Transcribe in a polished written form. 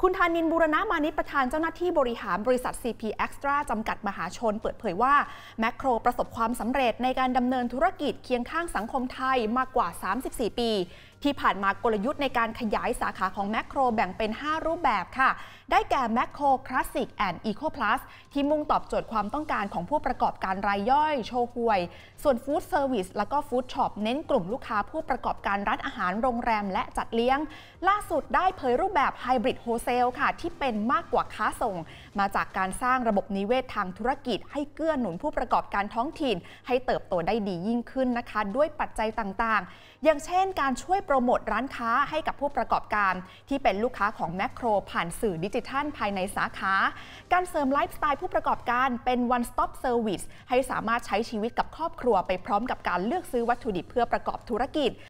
คุณธานินทร์ บูรณมานิชประธานเจ้าหน้าที่บริหารบริษัท CP Extra จำกัดมหาชนเปิดเผยว่าแมคโครประสบความสำเร็จในการดำเนินธุรกิจเคียงข้างสังคมไทยมากกว่า 34 ปี ที่ผ่านมากลยุทธ์ในการขยายสาขาของแมคโครแบ่งเป็น 5 รูปแบบค่ะได้แก่แมคโครคลาสสิกแอนด์อีโคพลัสที่มุ่งตอบโจทย์ความต้องการของผู้ประกอบการรายย่อยโชห่วยส่วนฟู้ดเซอร์วิสและก็ฟู้ดช็อปเน้นกลุ่มลูกค้าผู้ประกอบการร้านอาหารโรงแรมและจัดเลี้ยงล่าสุดได้เผยรูปแบบไฮบริดโฮเซลค่ะที่เป็นมากกว่าค้าส่งมาจากการสร้างระบบนิเวศทางธุรกิจให้เกื้อหนุนผู้ประกอบการท้องถิ่นให้เติบโตได้ดียิ่งขึ้นนะคะด้วยปัจจัยต่างๆอย่างเช่นการช่วยโปรโมทร้านค้าให้กับผู้ประกอบการที่เป็นลูกค้าของแมคโครผ่านสื่อดิจิทัลภายในสาขาการเสริมไลฟ์สไตล์ผู้ประกอบการเป็น one stop service ให้สามารถใช้ชีวิตกับครอบครัวไปพร้อมกับการเลือกซื้อวัตถุดิบเพื่อประกอบธุรกิจ